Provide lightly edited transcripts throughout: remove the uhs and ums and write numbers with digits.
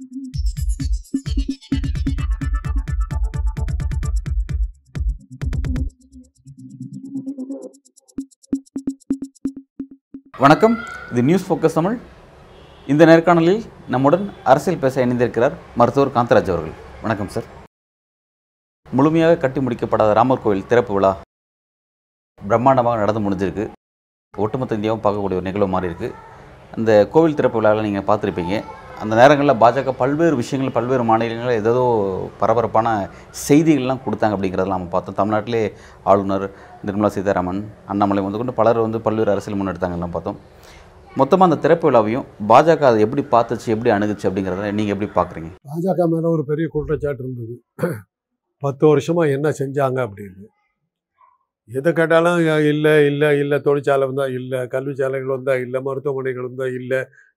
வணக்கம், இது news focus Tamil. இந்த நேர்காணலில் நம்முடன் அரசியல் பேச இணைந்திருக்கிறார் மருத்துவர் காந்தராஜ் அவர்கள். வணக்கம் சார். முழுமையாக கட்டி முடிக்கப்படாத ராமர் கோவில் திறப்பு விழா பிரம்மாண்டமாக நடந்து முடிஞ்சிருக்கு. ஒட்டுமொத்த இந்தியாவும் பார்க்கக்கூடிய ஒரு நிகழ்வு மாறி இருக்குது. அந்த கோவில் திறப்பு விழாவில் நீங்கள் பார்த்துருப்பீங்க. அந்த நேரங்களில் பாஜக பல்வேறு விஷயங்கள், பல்வேறு மாநிலங்களில் ஏதோ பரபரப்பான செய்திகள்லாம் கொடுத்தாங்க அப்படிங்கிறதெல்லாம் நம்ம பார்த்தோம். தமிழ்நாட்டிலே ஆளுநர் நிர்மலா சீதாராமன், அண்ணாமலை கொண்டு பலர் பல்வேறு அரசியல் முன்னெடுத்தாங்கலாம் பார்த்தோம். மொத்தமாக அந்த திறப்பு விழாவையும் பாஜக அதை எப்படி பார்த்துச்சு, எப்படி அணுகுச்சு அப்படிங்கிறத நீங்கள் எப்படி பார்க்குறீங்க? பாஜக மேலே ஒரு பெரிய குற்றச்சாட்டு இருந்தது. 10 வருஷமாக என்ன செஞ்சாங்க அப்படின்னு. எதை கேட்டாலும் இல்லை இல்லை இல்லை, தொழிற்சாலை வந்தால் இல்லை, கல்வி சாலைகள் வந்தால் இல்லை, மருத்துவமனைகள் வந்தால் இல்லை,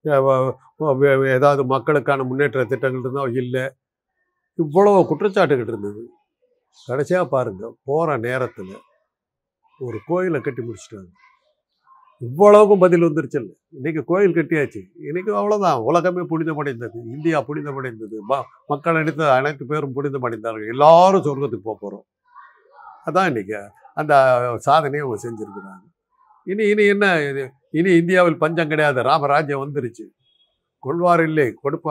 ஏதாவது மக்களுக்கான முன்னேற்ற திட்டங்கள் இருந்தால் இல்லை, இவ்வளோ குற்றச்சாட்டுக்கிட்டு இருந்தது. கடைசியாக பாருங்கள், போகிற நேரத்தில் ஒரு கோயிலை கட்டி முடிச்சிட்டாங்க. இவ்வளவுக்கும் பதில் வந்துருச்சு. இல்லை, இன்றைக்கி கோயில் கட்டியாச்சு. இன்றைக்கி அவ்வளோதான், உலகமே புனிதமடைந்தது, இந்தியா புனிதமடைந்தது, மக்கள் அனைத்து பேரும் புனிதமடைந்தார்கள், எல்லாரும் சொர்க்கத்துக்கு போக போகிறோம். அதான் இன்றைக்கி அந்த சாதனையை அவங்க செஞ்சுருக்கிறாங்க. இனி என்ன இது? இனி இந்தியாவில் பஞ்சம் கிடையாது, ராமராஜ்யம் வந்துருச்சு. கொள்வார் இல்லை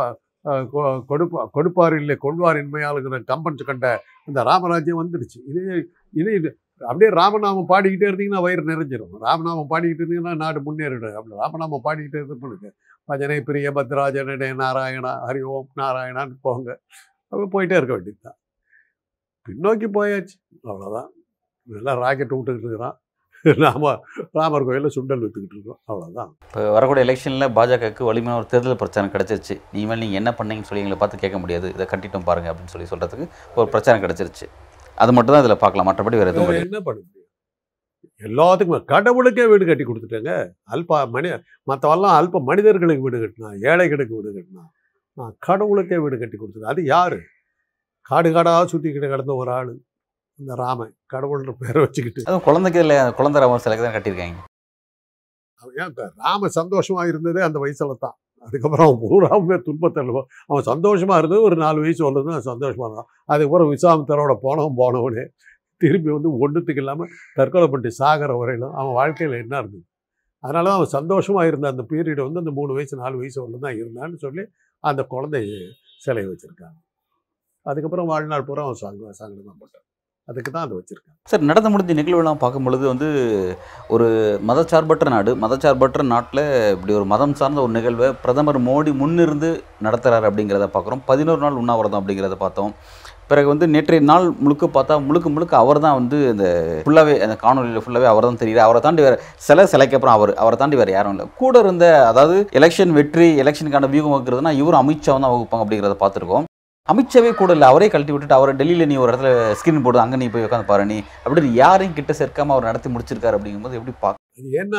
கொடுப்பார் இல்லை, கொள்வார் இன்மையாளுங்கிற கம்பன் கண்ட அந்த ராமராஜ்யம் வந்துருச்சு. இனி அப்படியே ராமநாமம் பாடிக்கிட்டே இருந்தீங்கன்னா வயிறு நிறைஞ்சிடும். ராமநாமம் பாடிக்கிட்டு இருந்தீங்கன்னா நாடு முன்னேறிடும். அப்படி ராமநாமம் பாடிக்கிட்டே இருந்துருக்கு. பஜனை பிரிய பத்ராஜனடே நாராயணா, ஹரி ஓம் நாராயணான்னு போங்க. அப்போ போயிட்டே இருக்க வேண்டியது தான். பின்னோக்கி போயாச்சு, அவ்வளோதான். எல்லாம் ராக்கெட் விட்டுக்கிட்டு இருக்கிறான். ராமர் கோயிலில் சுண்டல் விற்றுக்கிட்டு இருக்கோம், அவ்வளோதான். இப்போ வரக்கூடிய எலெக்ஷனில் பாஜகவுக்கு வலிமையான ஒரு தேர்தல் பிரச்சாரம் கிடச்சிருச்சு. இனிமேல் நீங்கள் என்ன பண்ணீங்கன்னு சொல்லி எங்களை பார்த்து கேட்க முடியாது, இதை கட்டிட்டோம் பாருங்கள் அப்படின்னு சொல்கிறதுக்கு ஒரு பிரச்சாரம் கிடச்சிருச்சு. அது மட்டும் தான் இதில் பார்க்கலாம், மற்றபடி வேறு எதுவும் என்ன பண்ண முடியும்? எல்லாத்துக்குமே கடவுளுக்கே வீடு கட்டி கொடுத்துட்டேங்க. மற்றவெல்லாம் அல்ப மனிதர்களுக்கு வீடு கட்டினா, ஏழைகளுக்கு வீடு கட்டினா, நான் கடவுளுக்கே வீடு கட்டி கொடுத்துட்டேன். அது யார்? காடு காடாக சுற்றிக்கிட்டு கிடந்த ஒரு ஆள், இந்த ராமன், கடவுள்ன்ற பேரை வச்சுக்கிட்டு. அதுவும் குழந்தைக்கு இல்லை, குழந்தை ராமர் சிலைக்கு தான் கட்டியிருக்காங்க. ஏன் ராம சந்தோஷமாக இருந்ததே அந்த வயசில் தான். அதுக்கப்புறம் அவன் பூராவுமே துன்பத்தில் அவன் சந்தோஷமாக இருந்தது ஒரு 4 வயசு உள்ளது சந்தோஷமாக இருந்தான். அதுக்கப்புறம் விஸ்வாமித்திரோட போனவனே திரும்பி ஒன்றுத்துக்கு இல்லாமல் தற்கொலை பண்ணி சாகிற வரையிலும் அவன் வாழ்க்கையில் என்ன இருந்தது. அதனால தான் அவன் சந்தோஷமாக இருந்த அந்த பீரியட் அந்த 3 வயசு 4 வயசு உள்ள தான் இருந்தான்னு சொல்லி அந்த குழந்தை சிலை வச்சுருக்காங்க. அதுக்கப்புறம் வாழ்நாள் பூரா அவன் சாங்கல் தான் போட்டான். அதுக்கு தான் அதை வச்சுருக்காங்க. சார், நடந்து முடிஞ்ச நிகழ்வுலாம் பார்க்கும்பொழுது ஒரு மதச்சார்பற்ற நாடு, மதச்சார்பற்ற நாட்டில் இப்படி ஒரு மதம் சார்ந்த ஒரு நிகழ்வை பிரதமர் மோடி முன்னிருந்து நடத்துகிறார் அப்படிங்கிறத பார்க்குறோம். 11 நாள் உண்ணாவிரதம் அப்படிங்கிறத பார்த்தோம். பிறகு நேற்றைய நாள் முழுக்க பார்த்தா முழுக்க அவர் தான் இந்த ஃபுல்லாகவே அந்த காணொலியில் ஃபுல்லாகவே அவர் தான் தெரியுது. அவரை தாண்டி வேறு சிலைக்கு அப்புறம் அவரை தாண்டி வேறு யாரும் இல்லை. கூட இருந்த, அதாவது எலெக்ஷனுக்கான வியூகம் வகுக்கிறதுனா இவரும் அமித்ஷா தான் வகுப்பாங்க அப்படிங்கிறத பார்த்துருக்கோம். அமித்ஷாவே கூட இல்லை, அவரே கழட்டி விட்டுட்டு அவரை டெல்லியில் நீ ஒரு இடத்துல ஸ்கிரீன் போடு, அங்கே நீ போய் உட்காந்து பாரு நீ அப்படின்னு யாரையும் கிட்ட சேர்க்காம அவர் நடத்தி முடிச்சிருக்காரு. அப்படிங்கும்போது எப்படி அது ஏன்னா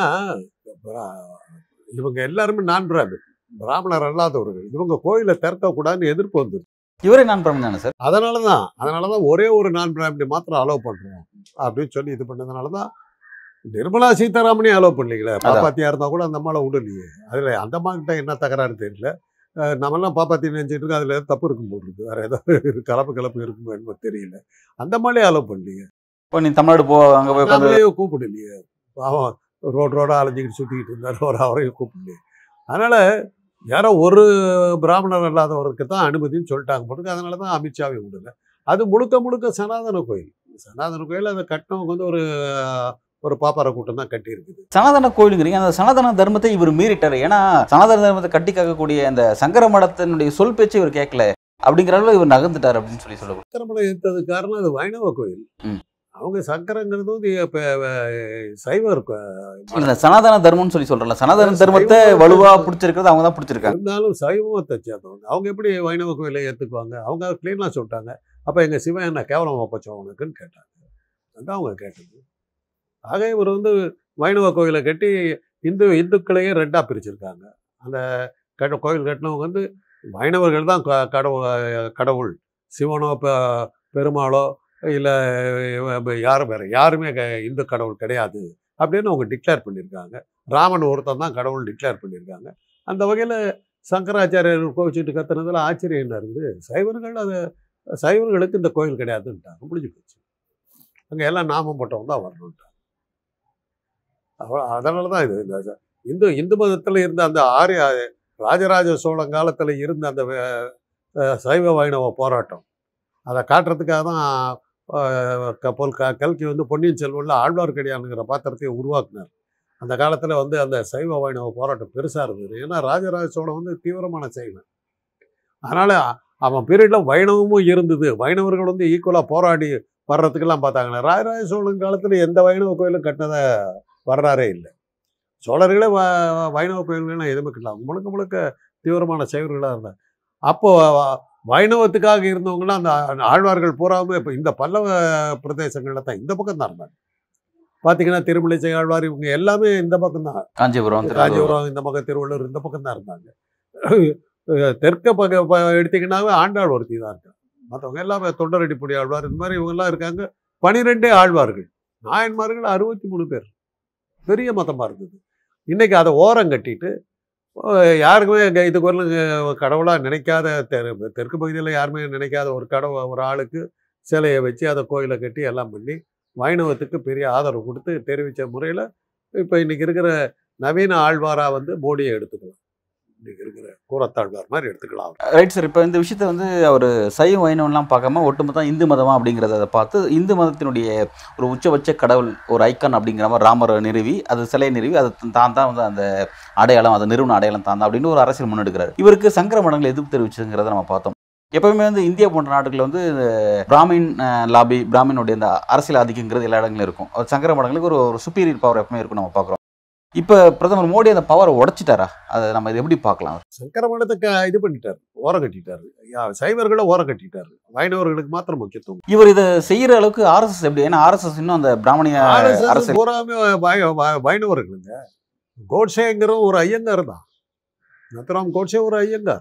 இவங்க எல்லாருமே பிராமணர் அல்லாதவர்கள். இவங்க கோயிலை திறக்கக்கூடாதுன்னு எதிர்ப்பு வந்து இவரே நான் பிராமணன் தானே சார். அதனால தான் ஒரே ஒரு நான் பிராமணி மாத்திரம் அலோவ் பண்ணுறோம் அப்படின்னு சொல்லி இது பண்ணதுனால தான் நிர்மலா சீதாராமனே அலோவ் பண்ணலீங்களே. பாப்பாத்தியா இருந்தால் கூட அந்த அம்மாவை விடலையே. அதில் அந்த அம்மாக்கிட்ட என்ன தகராறு தெரியல. நம்மெல்லாம் பாப்பாத்தி நினைச்சிட்டு இருக்கோம், அதில் ஏதாவது தப்பு இருக்கும் போது இருக்குது, வேறு ஏதாவது கலப்பு இருக்குமோ என்னமோ தெரியல. அந்த மாதிரியே அலோவ் பண்ணலையே. இப்போ நீ தமிழ்நாடு அங்கே போய் கூப்பிடலையே. பாவம் ரோடாக அலைஞ்சிக்கிட்டு சுற்றிக்கிட்டு இருந்தார், அவரையும் கூப்பிடலையே. அதனால் யாரோ ஒரு பிராமணர் இல்லாதவருக்கு தான் அனுமதின்னு சொல்லிட்டாங்க போட்டுருக்கு. அதனால தான் அமித்ஷாவை விடலை. அது முழுக்க சனாதன கோயில். அதை கட்டினவங்க ஒரு பாப்பார கூட்டம் தான் கட்டி இருக்குது. சனாதன கோயிலுங்கிறீங்க, அந்த சனாதன தர்மத்தை இவர் மீறிட்டார். ஏன்னா சனாதன தர்மத்தை கட்டி காக்கக்கூடிய அந்த சங்கர மடத்தினுடைய சொல் பேச்சு இவர் கேட்கல அப்படிங்கிற அளவு இவர் நகர்ந்துட்டார் அப்படின்னு சொல்லுவாங்க. சங்கர மடம் எடுத்தது காரணம் அது வைணவ கோயில். அவங்க சங்கரங்கிறது சைவ இருக்கும். சனாதன தர்மம்னு சொல்றல, சனாதன தர்மத்தை வலுவா பிடிச்சிருக்கிறது அவங்க தான் பிடிச்சிருக்காங்க. இருந்தாலும் சைவத்தை சேர்ந்தவங்க அவங்க எப்படி வைணவ கோயிலை ஏற்றுக்குவாங்க? அவங்க கிளீனாக சொல்லிட்டாங்க. அப்போ எங்கள் சிவன் என்ன கேவலமாக போச்சோம் அவனுக்குன்னு கேட்டாங்க. அதுதான் அவங்க கேட்டது. ஆக இவர் வைணவ கோயிலை கட்டி இந்துக்களையே 2ஆக பிரிச்சிருக்காங்க. அந்த கோயில் கட்டினவங்க வைணவர்கள் தான் கடவுள், சிவனோ பெருமாளோ இல்லை யாருமே இந்து கடவுள் கிடையாது அப்படின்னு அவங்க டிக்ளேர் பண்ணியிருக்காங்க. ராமன் ஒருத்தன் தான் கடவுள் டிக்ளேர் பண்ணியிருக்காங்க. அந்த வகையில் சங்கராச்சாரியர்கள் கோவிச்சுட்டு கத்துனதுல ஆச்சரியம் என்ன இருக்குது? சைவர்களுக்கு இந்த கோயில் கிடையாதுன்ட்டாங்க, முடிஞ்சு போச்சு. அங்கே எல்லாம் நாமம் போட்டவங்க தான் வரணுன்ட்டாங்க. அதனால தான் இது இந்து மதத்தில் இருந்த அந்த ராஜராஜ சோழன் காலத்தில் இருந்த அந்த சைவ வைணவ போராட்டம், அதை காட்டுறதுக்காக தான் கல்கி பொன்னியின் செல்வனில் ஆழ்வார்க்கடியானுங்கிற பாத்திரத்தை உருவாக்குனார். அந்த காலத்தில் அந்த சைவ வைணவ போராட்டம் பெருசாக இருந்தது. ஏன்னா ராஜராஜ சோழன் தீவிரமான சைவன். அதனால் அவன் பீரியடில் வைணவமும் இருந்தது. வைணவர்கள் ஈக்குவலாக போராடி வர்றதுக்கெல்லாம் பார்த்தாங்களே. ராஜராஜ சோழன் காலத்தில் எந்த வைணவ கோயிலும் கட்டினதை வரலாறே இல்லை. சோழர்களே வைணவ கோயில்கள்லாம் எதுவுமே கட்டலாம். முழுக்க முழுக்க தீவிரமான சைவர்களாக இருந்தாங்க. அப்போது வைணவத்துக்காக இருந்தவங்களாம் அந்த ஆழ்வார்கள் பூராவுமே இப்போ இந்த பல்லவ பிரதேசங்களில் தான் இந்த பக்கம் தான் இருந்தாங்க. பார்த்தீங்கன்னா திருமலிசை ஆழ்வார் இவங்க எல்லாமே இந்த பக்கம் தான். காஞ்சிபுரம் இந்த பக்கம், திருவள்ளூர் இந்த பக்கம் தான் இருந்தாங்க. தெற்க எடுத்தீங்கன்னாவே ஆண்டாள் ஒருத்தி தான் இருக்காங்க. மற்றவங்க எல்லாமே தொண்டரடிப்பொடி ஆழ்வார் இந்த மாதிரி இவங்கெல்லாம் இருக்காங்க. 12 ஆழ்வார்கள், நாயன்மார்கள் 63 பேர். பெரிய மதமாக இருந்தது. இன்றைக்கி அதை ஓரம் கட்டிட்டு யாருக்குமே இதுக்கு ஒரு கடவுளாக நினைக்காத தெற்கு பகுதியில் யாருமே நினைக்காத ஒரு ஆளுக்கு சிலையை வச்சு அதை கோயிலை கட்டி எல்லாம் பண்ணி வைணவத்துக்கு பெரிய ஆதரவு கொடுத்து தெரிவித்த முறையில் இப்போ இன்றைக்கி இருக்கிற நவீன ஆழ்வாராக மோடியை எடுத்துக்கலாம். இன்றைக்கி இருக்கிற கூரத்தாழ்வார் மாதிரி எடுத்துக்கலாம். Right sir. இப்போ இந்த விஷயத்தை அவர் சைவ வைணவம்லாம் பார்க்காம ஒட்டுமொத்த இந்து மதமா அப்படிங்கிறத பார்த்து இந்து மதத்தினுடைய ஒரு உச்சபட்ச கடவுள், ஒரு ஐக்கான் அப்படிங்கிற மாதிரி ராமர் நிறுவி, அது சிலையை நிறுவி, அது தான் அந்த அடையாளம், அதை நிறுவன அடையாளம் தான் அப்படின்னு ஒரு அரசியல் முன்னெடுக்கிறார். இவருக்கு சங்கர மடங்கள் எதிர்ப்பு தெரிவிச்சுங்கிறத நம்ம பார்த்தோம். எப்பவுமே இந்தியா போன்ற நாடுகளில் பிராமின் லாபி, பிராமினுடைய அந்த அரசியல் ஆதிக்கங்கிறது எல்லா இடங்களும் இருக்கும். சங்கர மடங்களுக்கு ஒரு சுப்பீரியர் பவர் எப்பவுமே இருக்கும் நம்ம பார்க்குறோம். இப்போ பிரதமர் மோடி அந்த பவரை உடைச்சிட்டாரா? அதை நம்ம இதை எப்படி பார்க்கலாம்? சங்கர மடத்தை இது பண்ணிட்டார், ஓரம் கட்டிட்டாரு. சைவர்களை ஓரம் கட்டிட்டாரு, வைணவர்களுக்கு மாத்திரம் முக்கியத்துவம். இவர் இதை செய்யற அளவுக்கு ஆர்எஸ்எஸ் எப்படி? ஏன்னா ஆர்எஸ்எஸ் இன்னும் அந்த பிராமணிய அரசியல் பூராமே வைணவர்களுங்க. கோட்சேங்கிற ஒரு ஐயங்கார் தான். நத்தராம் கோட்சே ஒரு ஐயங்கார்.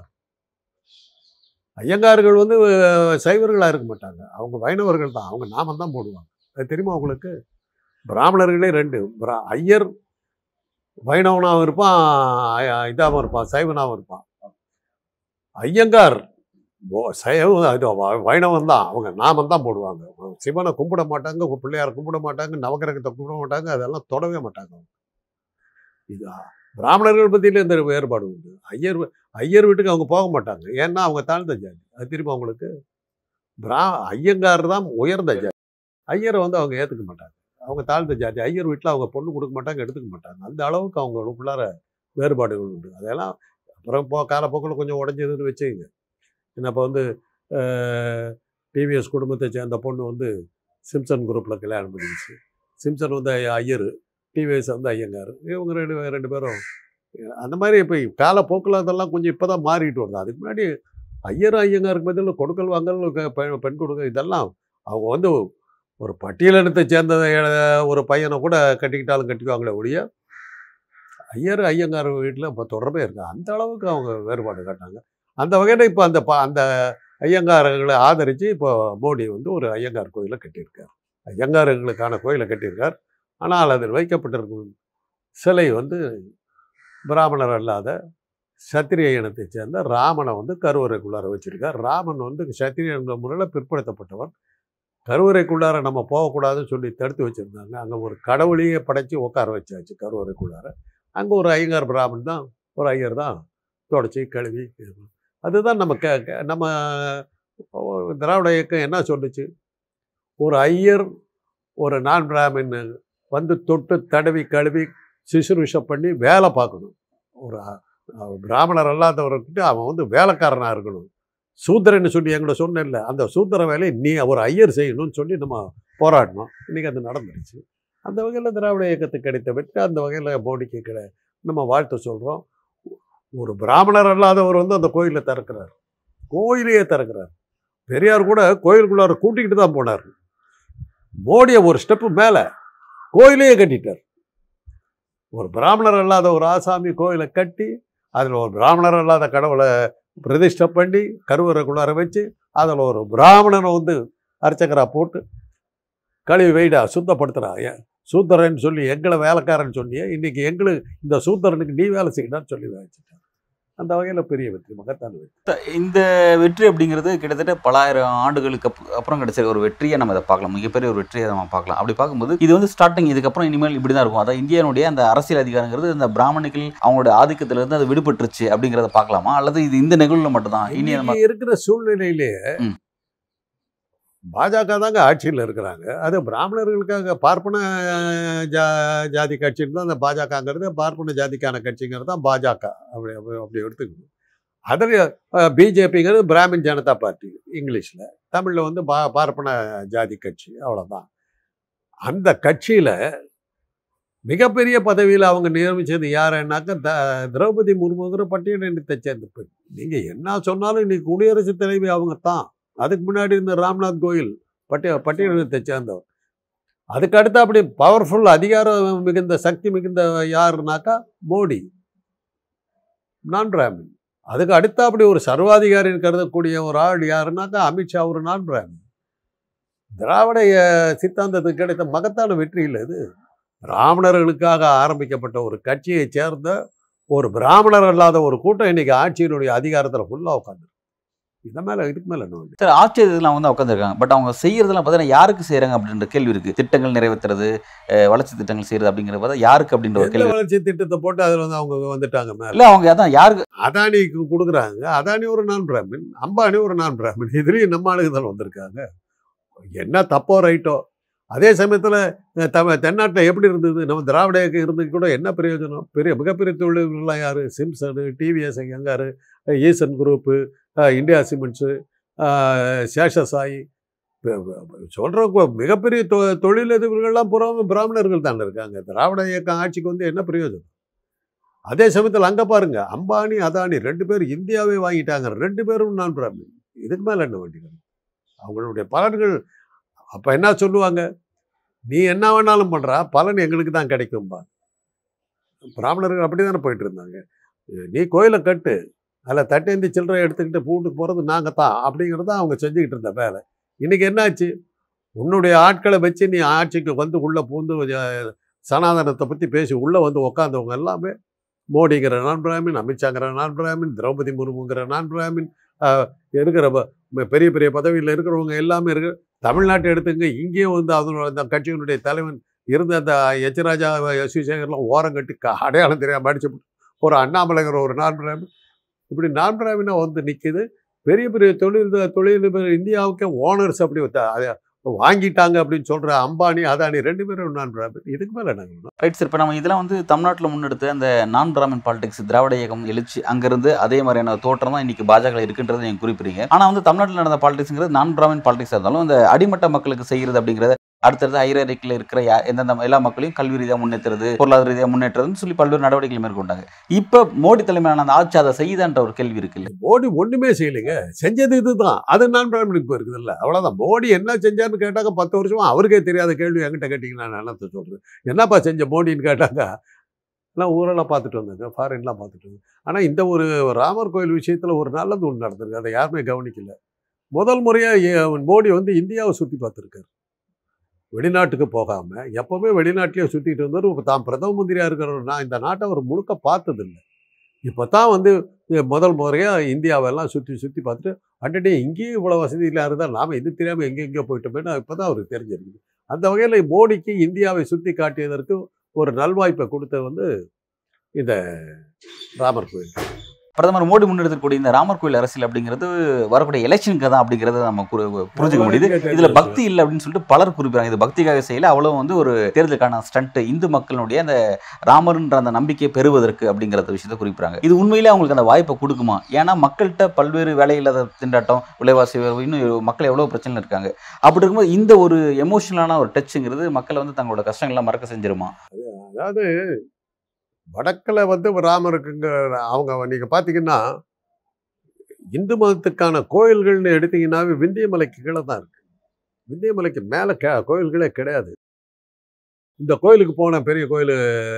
ஐயங்கார்கள் சைவர்களாக இருக்க மாட்டாங்க, அவங்க வைணவர்கள் தான். அவங்க நாமம் தான் போடுவாங்க. அது தெரியுமா உங்களுக்கு? பிராமணர்களே 2, ஐயர் வைணவனாகவும் இருப்பான், இதாகவும் இருப்பான், சைவனாகவும் இருப்பான். ஐயங்கார் வைணவன் தான், அவங்க நாமம் தான் போடுவாங்க. சிவனை கும்பிட மாட்டாங்க, பிள்ளையாரை கும்பிட மாட்டாங்க, நவகிரகத்தை கும்பிட மாட்டாங்க, அதெல்லாம் தொடவே மாட்டாங்க. இது பிராமணர்கள் பற்றியில் இந்த வேறுபாடு உண்டு. ஐயர் வீட்டுக்கு அவங்க போக மாட்டாங்க, ஏன்னா அவங்க தாழ்ந்த ஜாதி. அது தெரியுமா அவங்களுக்கு? ஐயங்கார் தான் உயர்ந்த ஜாதி. ஐயரை அவங்க ஏற்றுக்க மாட்டாங்க, அவங்க தாழ்ந்த ஜாதி. ஐயர் வீட்டில் அவங்க பொண்ணு கொடுக்க மாட்டாங்க, எடுத்துக்க மாட்டாங்க. அந்த அளவுக்கு அவங்களுக்குள்ளார வேறுபாடுகள் உண்டு. அதெல்லாம் அப்புறம் காலப்போக்கில் கொஞ்சம் உடஞ்சதுன்னு வச்சுக்கோங்க. ஏன்னா இப்போ டிவிஎஸ் குடும்பத்தை சேர்ந்த பொண்ணு சிம்சன் குரூப்பில் கல்யாணம் பண்ணிடுச்சு. Simpson Iyer, TVS Iyengar. இவங்க ரெண்டு பேரும் அந்த மாதிரி. இப்போ காலப்போக்கில் அதெல்லாம் கொஞ்சம் இப்போ தான் மாறிட்டு வருது. அதுக்கு முன்னாடி ஐயர் ஐயங்காருக்கு பதில் கொடுக்கல் வாங்கல், பெண் கொடுக்கல், இதெல்லாம் அவங்க ஒரு பட்டியலினத்தை சேர்ந்த ஒரு பையனை கூட கட்டிக்கிட்டாலும் கட்டிக்குவாங்களே ஒழிய ஐயர் ஐயங்கார் வீட்டில் இப்போ தொடர்பே இருக்கு. அந்த அளவுக்கு அவங்க வேறுபாடு காட்டாங்க. அந்த வகையில் இப்போ அந்த ஐயங்காரர்களை ஆதரித்து இப்போ மோடி ஒரு ஐயங்கார் கோயிலை கட்டியிருக்கார். ஐயங்காரர்களுக்கான கோயிலை கட்டியிருக்கார். ஆனால் அதில் வைக்கப்பட்டிருக்கும் சிலை பிராமணர் அல்லாத சத்திரிய இனத்தை சேர்ந்த ராமனை கருவறைக்குள்ளார வச்சுருக்கார். ராமன் சத்திரிய முறையில் பிற்படுத்தப்பட்டவர். கருவறைக்குள்ளார நம்ம போகக்கூடாதுன்னு சொல்லி தடுத்து வச்சுருந்தாங்க. அங்கே ஒரு கடவுளையே படைச்சி உட்கார வச்சாச்சு கருவறைக்குள்ளார. அங்கே ஒரு ஐயங்கார் பிராமணன் தான், ஒரு ஐயர் தான் தொடச்சி கழுவி. அதுதான் நம்ம திராவிட இயக்கம் என்ன சொல்லுச்சு? ஒரு ஐயர், ஒரு நான் பிராமின் தொட்டு தடவி கழுவி சிசுருஷ பண்ணி வேலை பார்க்கணும். ஒரு பிராமணர் அல்லாதவர்கிட்ட அவன் வேலைக்காரனாக இருக்கணும். சூத்திரன்னு சொல்லி எங்களை சொன்ன அந்த சூத்திர வேலையை நீ ஒரு ஐயர் செய்யணும்னு சொல்லி நம்ம போராடணும். இன்றைக்கி அது நடந்துருச்சு. அந்த வகையில் திராவிட இயக்கத்துக்கு கிடைத்த வெற்றி. அந்த வகையில் மோடிக்கு நம்ம வாழ்த்து சொல்கிறோம். ஒரு பிராமணர் அல்லாதவர் அந்த கோயிலை திறக்கிறார், கோயிலையே திறக்கிறார். பெரியார் கூட கோயிலுக்குள்ளார கூட்டிக்கிட்டு தான் போனார். மோடியை ஒரு ஸ்டெப்பு மேலே கோயிலையே கட்டிட்டார். ஒரு பிராமணர் அல்லாத ஒரு ஆசாமி கோயிலை கட்டி அதில் ஒரு பிராமணர் அல்லாத கடவுளை பிரதிஷ்டை பண்ணி கருவறைக்குள்ளார வச்சு அதில் ஒரு பிராமணனை அர்ச்சகராக போட்டு கழுவி வெயிடா சுத்தப்படுத்துகிறா. சூத்திரன்னு சொல்லி எங்களை வேலைக்காரன்னு சொன்னியே, இன்றைக்கி எங்களுக்கு இந்த சூத்திரனுக்கு நீ வேலை செய்யணும்னு சொல்லி வச்சுட்டார். அந்த வகையில் பெரிய வெற்றி, மகத்தான வெற்றி. இந்த வெற்றி அப்படிங்கிறது கிட்டத்தட்ட பலாயிரம் ஆண்டுகளுக்கு அப்புறம் கிடைச்ச ஒரு வெற்றியை நம்ம இதை பார்க்கலாம், மிகப்பெரிய ஒரு வெற்றியை நம்ம பார்க்கலாம். அப்படி பார்க்கும்போது இது வந்து ஸ்டார்டிங், இதுக்கப்புறம் இனிமேல் இப்படி தான் இருக்கும். அதாவது இந்தியாவுடைய அந்த அரசியல் அதிகாரங்கிறது இந்த பிராமணிகள் அவங்களோட ஆதிக்கத்திலிருந்து அது விடுபட்டுருச்சு அப்படிங்கிறத பார்க்கலாமா, அல்லது இது இந்த நிகழ்வுல மட்டும்தான் இனி இருக்கிற சூழ்நிலையிலே பாஜக தாங்க ஆட்சியில் இருக்கிறாங்க. அது பிராமணர்களுக்காக பார்ப்பன ஜாதி கட்சின்னு தான் அந்த பாஜகங்கிறது, பார்ப்பன ஜாதிக்கான கட்சிங்கிறது தான் பாஜக. அப்படி அப்படி எடுத்துக்கணும். அதில் பிஜேபிங்கிறது பிராமின் ஜனதா பார்ட்டி இங்கிலீஷில், தமிழில் வந்து பார்ப்பன ஜாதி கட்சி, அவ்வளோதான். அந்த கட்சியில் மிகப்பெரிய பதவியில் அவங்க நியமித்தது யாருன்னாக்கா திரௌபதி முர்முங்கிற பட்டியலினத்தை சேர்ந்த பெண். நீங்கள் என்ன சொன்னாலும் இன்னைக்கு குடியரசுத் தலைவி அவங்க தான். அதுக்கு முன்னாடி இருந்த ராம்நாத் கோயில் பட்டியலினத்தை சேர்ந்தவர். அதுக்கு அடுத்து அப்படி பவர்ஃபுல் அதிகாரம் மிகுந்த சக்தி மிகுந்த யாருனாக்கா மோடி, நான் பிராமின். அதுக்கு அடுத்து அப்படி ஒரு சர்வாதிகாரின்னு கருதக்கூடிய ஒரு ஆள் யாருனாக்கா அமித்ஷா, ஒரு நான் பிராமின். திராவிட சித்தாந்தத்துக்கு கிடைத்த மகத்தான வெற்றி இல்லை இது. பிராமணர்களுக்காக ஆரம்பிக்கப்பட்ட ஒரு கட்சியை சேர்ந்த ஒரு பிராமணர் அல்லாத ஒரு கூட்டம் இன்னைக்கு ஆட்சியினுடைய அதிகாரத்தில் ஃபுல்லாக உட்காந்து இந்த மேலே இதுக்கு மேலே என்ன சார், ஆட்சி இதெல்லாம் வந்து உட்காந்துருக்காங்க. பட் அவங்க செய்யறதெல்லாம் பார்த்தீங்கன்னா யாருக்கு செய்யறாங்க அப்படின்ற கேள்வி இருக்கு. திட்டங்கள் நிறைவேற்றுறது, வளர்ச்சி திட்டங்கள் செய்யறது அப்படிங்கிற பார்த்தா யாருக்கு அப்படின்ற ஒரு கேள்வி. வளர்ச்சி திட்டத்தை போட்டு அதில் வந்து அவங்க வந்துட்டாங்க மேலே. இல்லை, அவங்க அதான் யாருக்கு அதானிக்கு கொடுக்குறாங்க. அதானி ஒரு நான் பிராமின், அம்பானி ஒரு நான் பிராமின். இதுலேயும் நம்ம ஆளுகள் வந்திருக்காங்க. என்ன தப்போ ரைட்டோ. அதே சமயத்தில் தென்னாட்டில் எப்படி இருந்தது, நம்ம திராவிட இருந்தது கூட என்ன பிரயோஜனம்? மிகப்பெரிய தொழில்கள்லாம் யார்? சிம்சனு, டிவிஎஸ், எங்காரு, Easun group, India cements, Seshasayee, சொல்கிற மிகப்பெரிய தொழிலதிபர்கள்லாம் பிராமணர்கள் தான் இருக்காங்க. திராவிட இயக்கம் ஆட்சிக்கு வந்து என்ன பிரயோஜனம்? அதே சமயத்தில் அங்கே பாருங்க, அம்பானி அதானி 2 பேர் இந்தியாவே வாங்கிட்டாங்க. 2 பேரும் நான் பிராமின். இதுக்கு மேலே என்ன வேண்டியது? அவங்களுடைய பலன்கள் அப்போ என்ன சொல்லுவாங்க? நீ என்ன வேணாலும் பண்ணுறா, பலன் எங்களுக்கு தான் கிடைக்கும்பா. பிராமணர்கள் அப்படி தானே போயிட்டு இருந்தாங்க. நீ கோயிலை கட்டு, அதில் தட்டேந்தி சில்லறை எடுத்துக்கிட்டு பூண்டுக்கு போகிறது நாங்கள் தான், அப்படிங்கிறது தான் அவங்க செஞ்சுக்கிட்டு இருந்த வேலை. இன்றைக்கி என்னாச்சு? உன்னுடைய ஆட்களை வச்சு நீ ஆட்சிக்கு வந்து உள்ளே பூந்து சனாதனத்தை பற்றி பேசி உள்ளே வந்து உக்காந்தவங்க எல்லாமே மோடிங்கிற நான் பிராமின், அமித்ஷாங்கிற நான் பிராமின், திரௌபதி முர்முங்கிற நான் பிராமின், இருக்கிற பெரிய பெரிய பதவியில் இருக்கிறவங்க எல்லாமே இருக்கு. தமிழ்நாட்டை எடுத்துங்க, இங்கேயும் வந்து அந்த கட்சியினுடைய தலைவன் இருந்த அந்த எச்ராஜா, எஸ்விசேகர்லாம் ஓரம் கட்டி அடையாளம் தெரியாமல் அடிச்சு ஒரு அண்ணாமலைங்கிற ஒரு நான் பிராமின். இப்படி நான் பிராமினாக வந்து நிற்கிது. பெரிய பெரிய தொழிலதிபர் இந்தியாவுக்கே ஓனர்ஸ் அப்படி வாங்கிட்டாங்க அப்படின்னு சொல்கிற அம்பானி அதானி 2 பேரும் நான் பிராமின். இதுக்கு மேலே நாங்கள் ரைட் சார். இப்போ நம்ம இதெல்லாம் வந்து தமிழ்நாட்டில் முன்னெடுத்து அந்த நான் பிராமின் பாலிடிக்ஸ், திராவிட இயக்கம் எழுச்சி அங்கேருந்து அதே மாதிரியான தோற்றம் தான் இன்றைக்கி பாஜக இருக்குன்றது நீங்கள் குறிப்பிடுறீங்க. ஆனால் வந்து தமிழ்நாட்டில் நடந்த பாலிடிக்ஸுங்கிறது நான் பிராமின் பாலிடிக்ஸாக இருந்தாலும் இந்த அடிமட்ட மக்களுக்கு செய்கிறது அப்படிங்கிறத அடுத்தது ஹைராரிக்கில் இருக்கிற எந்தெந்த எல்லா மக்களையும் கல்வி ரீதியாக முன்னேற்றுறது, பொருளாதார ரீதியாக முன்னேற்றதுன்னு சொல்லி பல்வேறு நடவடிக்கைகள் மேற்கொண்டாங்க. இப்போ மோடி தலைமையிலான அந்த ஆட்சி அதை செய்யுதான்ற ஒரு கேள்வி இருக்கு இல்லை? மோடி ஒன்றுமே செய்யலைங்க. செஞ்சது இதுதான். அது நான் பிராமணிக்கு போயிருக்குது இல்லை, அவ்வளோதான். மோடி என்ன செஞ்சான்னு கேட்டாங்க. 10 வருஷமா அவருக்கே தெரியாத கேள்வி என்கிட்ட கேட்டிங்கன்னா நான் என்னத்தை சொல்கிறேன்? என்னப்பா செஞ்ச மோடின்னு கேட்டாங்க. நான் ஊரெல்லாம் பார்த்துட்டு வந்தேங்க, ஃபாரின்லாம் பார்த்துட்டு வந்தேன். ஆனால் இந்த ஒரு ராமர் கோயில் விஷயத்தில் ஒரு நல்லது ஒன்று நடந்திருக்கு. அதை யாருமே கவனிக்கல. முதல் முறையாக மோடி வந்து இந்தியாவை சுற்றி பார்த்துருக்காரு. வெளிநாட்டுக்கு போகாமல் எப்போவுமே வெளிநாட்டிலேயே சுற்றிட்டு இருந்தார். இப்போ தான் பிரதம மந்திரியாக இருக்கிறவர். நான் இந்த நாட்டை அவர் முழுக்க பார்த்ததில்லை. இப்போ தான் வந்து முதல் முறையாக இந்தியாவெல்லாம் சுற்றி பார்த்துட்டு, அண்டே இங்கேயும் இவ்வளோ வசதி இல்லாத இருந்தால் நாம் இது தெரியாமல் எங்கெங்கேயோ போயிட்டோமேனு இப்போ தான் அவருக்கு தெரிஞ்சிருக்குது. அந்த வகையில் மோடிக்கு இந்தியாவை சுற்றி காட்டியதற்கு ஒரு நல்வாய்ப்பை கொடுத்த வந்து இந்த ராமர் கோயில். பிரதமர் மோடி முன்னெடுக்கக்கூடிய இந்த ராமர் கோயில் அரசியல் அப்படிங்கிறது வரக்கூடிய எலெக்ஷனுக்கு தான் அப்படிங்கிறத நம்ம புரிஞ்சுக்க முடியுது. இதுல பக்தி இல்லை அப்படின்னு சொல்லிட்டு பலர் குறிப்பிடுறாங்க. இது பக்திக்காக செய்யல, அவ்வளவு வந்து ஒரு தேர்தலுக்கான ஸ்டண்ட், இந்து மக்களுடைய அந்த ராமர்ன்ற அந்த நம்பிக்கையை பெறுவதற்கு அப்படிங்கிற விஷயத்தை குறிப்பிடுறாங்க. இது உண்மையிலே அவங்களுக்கு அந்த வாய்ப்பை கொடுக்குமா? ஏன்னா மக்கள்கிட்ட பல்வேறு வேலை இல்லாத திண்டாட்டம், விலைவாசி உயர்வு, இன்னும் மக்கள் எவ்வளவு பிரச்சனை இருக்காங்க. அப்படி இருக்கும்போது இந்த ஒரு எமோஷனலான ஒரு டச்சுங்கிறது மக்களை வந்து தங்களோட கஷ்டங்கள்லாம் மறக்க செஞ்சிருமா? அதாவது வடக்கில் வந்து ராமருக்குங்க அவங்க நீங்கள் பார்த்தீங்கன்னா இந்து மதத்துக்கான கோயில்கள்னு எடுத்தீங்கன்னாவே விந்தியமலைக்கு கீழே தான் இருக்குது. விந்தியமலைக்கு மேலே கோயில்களே கிடையாது. இந்த கோயிலுக்கு போன பெரிய கோயில்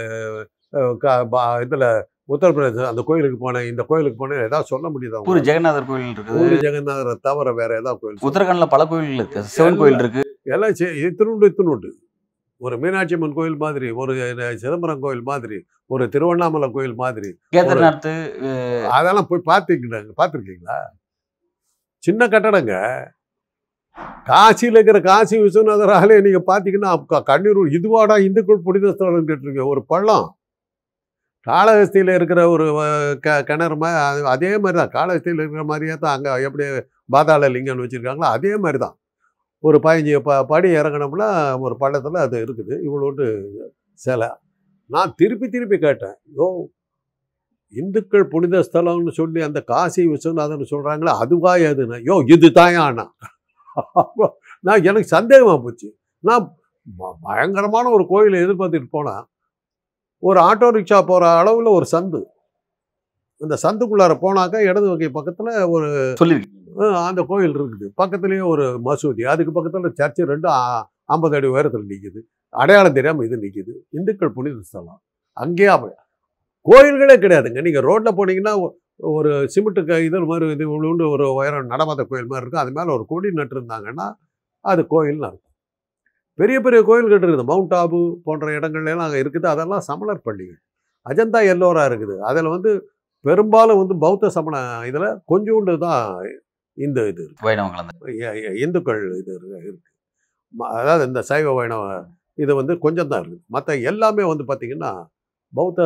இதில் உத்தரப்பிரதேசம், அந்த கோயிலுக்கு போனேன், இந்த கோயிலுக்கு போனேன், ஏதாவது சொல்ல முடியுதா? பூரி ஜெகநாதர் கோயில் இருக்குது. பூரி ஜெகநாதரை தவிர வேற ஏதாவது கோயில்? உத்தரகாண்டில் பல கோயில் இருக்கு, சிவன் கோயில் இருக்கு. எல்லாம் இத்தினுண்டு ஒரு மீனாட்சி அம்மன் கோயில் மாதிரி, ஒரு சிதம்பரம் கோயில் மாதிரி, ஒரு திருவண்ணாமலை கோயில் மாதிரி, கேதார்நாத் அதெல்லாம் போய் பார்த்துருக்கீங்களா? சின்ன கட்டடங்க. காசியில் இருக்கிற காசி விஸ்வநாதர் ஆலயம் நீங்க பார்த்தீங்கன்னா கண்ணீர் இதுவாடா இந்துக்கள் புனித ஸ்தலம் கேட்டிருக்க. ஒரு பள்ளம் காளஹஸ்தியில் இருக்கிற ஒரு கிணறு அதே மாதிரி தான். காளஹஸ்தியில் இருக்கிற மாதிரியே தான் அங்கே எப்படி பாதாள லிங்கம்னு வச்சுருக்காங்களோ அதே மாதிரி தான். ஒரு 15 படி இறங்கினோம்னா ஒரு பள்ளத்தில் அது இருக்குது. இவ்வளோண்டு சிலை. நான் திருப்பி கேட்டேன், இந்துக்கள் புனித ஸ்தலம்னு சொல்லி அந்த காசி விஸ்வநாதன் சொல்கிறாங்களே அதுவா எதுனா? இது தாயாண்ணா. நான் எனக்கு சந்தேகமாக போச்சு. நான் பயங்கரமான ஒரு கோயிலை எதிர்பார்த்துட்டு போனேன். ஒரு ஆட்டோ ரிக்ஷா போகிற அளவில் ஒரு சந்து. அந்த சந்துக்குள்ளார போனாக்கா இடது வகை பக்கத்தில் ஒரு அந்த கோயில் இருக்குது. பக்கத்துலேயே ஒரு மசூதி, அதுக்கு பக்கத்தில் சர்ச்சு, ரெண்டும் 50 அடி உயரத்தில் நிற்கிது. அடையாளம் தெரியாமல் இது நிற்கிது. இந்துக்கள் புனித ஸ்தலம். அங்கேயே கோயில்களே கிடையாதுங்க. நீங்கள் ரோட்டில் போனீங்கன்னா ஒரு சிமெண்ட்டு இதில் மாதிரி இது உண்டு ஒரு உயரம் நடமாத கோயில் மாதிரி இருக்கும். அது மேலே ஒரு கொடி நட்டுருந்தாங்கன்னா அது கோயில்னு அர்த்தம். பெரிய பெரிய கோயில் கட்டுருக்குது. மவுண்ட் ஆபு போன்ற இடங்கள்லாம் அங்கே இருக்குது. அதெல்லாம் சமணர் பள்ளிகள். அஜந்தா எல்லோரா இருக்குது. அதில் பெரும்பாலும் பௌத்த சமண இதில் கொஞ்சோண்டு தான் இந்த இது இந்துக்கள் இது இருக்கு. அதாவது இந்த சைவ வைணவ இது கொஞ்சம் தான் இருக்குது. மற்ற எல்லாமே பார்த்தீங்கன்னா பௌத்த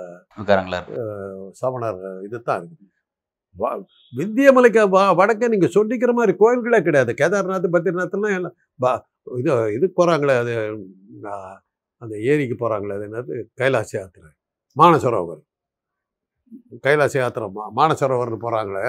சமணர் இது தான் இருக்குது. விந்தியமலைக்கு வடக்கே நீங்கள் சொல்லிக்கிற மாதிரி கோயில்களே கிடையாது. கேதார்நாத் பத்ரிநாத்லாம் இதுக்கு போகிறாங்களே, அது அந்த ஏரிக்கு போகிறாங்களே, அது என்னது கைலாச யாத்திரை, மானசரோவர், கைலாச யாத்திரை மானசரோவர்னு போகிறாங்களே,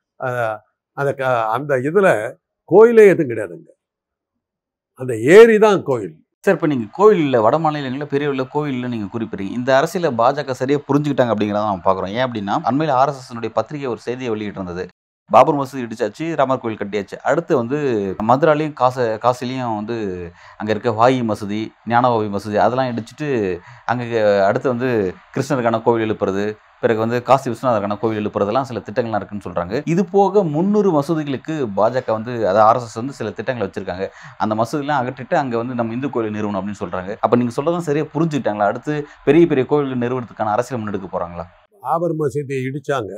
அந்த இதில் கோயிலே எதுவும் கிடையாதுங்க. அந்த ஏரி தான் கோயில். சார், இப்போ நீங்கள் கோயிலில் வட மாநிலங்களில் பெரிய உள்ள கோயிலில் நீங்கள் குறிப்பிட்றீங்க. இந்த அரசியலை பாஜக சரியாக புரிஞ்சுக்கிட்டாங்க அப்படிங்கிறத நம்ம பார்க்குறோம். ஏன் அப்படின்னா அண்மையில் RSSனுடைய பத்திரிகை ஒரு செய்தியை வெளியிட்டு இருந்தது. பாபர் மசூதி இடிச்சாச்சு, ராமர் கோயில் கட்டியாச்சு. அடுத்து மதுராலையும் காசிலையும் அங்கே இருக்க வாயி மசூதி, ஞானவாபி மசூதி அதெல்லாம் இடிச்சுட்டு அங்கே அடுத்து கிருஷ்ணருக்கான கோவில் எழுப்புறது, பிறகு காசி விஸ்வநாதருக்கான கோவில் எழுப்புறதெல்லாம் சில திட்டங்கள்லாம் இருக்குன்னு சொல்கிறாங்க. இது போக 300 மசூதிகளுக்கு பாஜக அதாவது RSS சில திட்டங்களை வச்சுருக்காங்க. அந்த மசூதிலாம் அகற்றிட்டு அங்கே நம்ம இந்து கோயில் நிறுவனம் அப்படின்னு சொல்கிறாங்க. அப்போ நீங்கள் சொல்லதான் சரியாக புரிஞ்சுக்கிட்டாங்களா? அடுத்து பெரிய பெரிய கோயில்கள் நிறுவனத்துக்கான அரசியல் முன்னெடுக்க போகிறாங்களா? பாபர் மசூதியை இடித்தாங்க,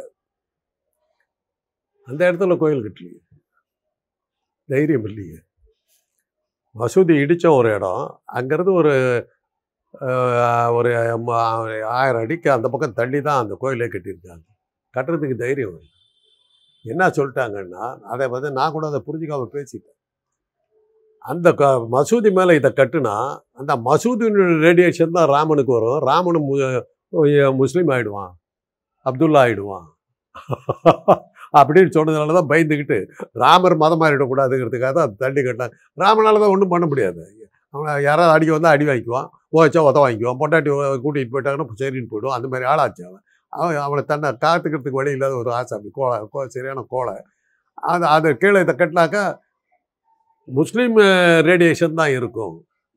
அந்த இடத்துல கோயில் கட்டலையே, தைரியம் இல்லையே. மசூதி இடித்த ஒரு இடம், அங்கேருந்து ஒரு 1000 அடிக்கு அந்த பக்கம் தள்ளி தான் அந்த கோயிலே கட்டியிருக்காங்க. கட்டுறதுக்கு தைரியம் இல்லை. என்ன சொல்லிட்டாங்கன்னா, அதை நான் கூட அதை புரிஞ்சுக்காம பேசிட்டேன். அந்த மசூதி மேலே இதை கட்டுனா அந்த மசூதியினுடைய ரேடியேஷன் தான் ராமனுக்கு வரும். ராமனும் முஸ்லீம் ஆகிடுவான், அப்துல்லா ஆகிடுவான் அப்படின்னு சொன்னதுனால தான் பயந்துக்கிட்டு ராமர் மதம் மாறிடக்கூடாதுங்கிறதுக்காக தான் தள்ளி கட்டினாங்க. ராமனால் தான் ஒன்றும் பண்ண முடியாது. அவனை யாராவது அடிக்க வந்தால் அடி வாங்கிக்குவான், ஓச்சா உத வாங்கிக்குவான், பொண்டாட்டி கூட்டிகிட்டு போயிட்டாங்கன்னா சரின்னு போய்டுவான். அந்த மாதிரி ஆளாச்சு அவனை தன்னை காத்துக்கிறதுக்கு வழி இல்லாத ஒரு ஆசாமி, சரியான கோலை. அதை கீழே இதை கட்டினாக்கா முஸ்லீம் ரேடியேஷன் தான் இருக்கும்,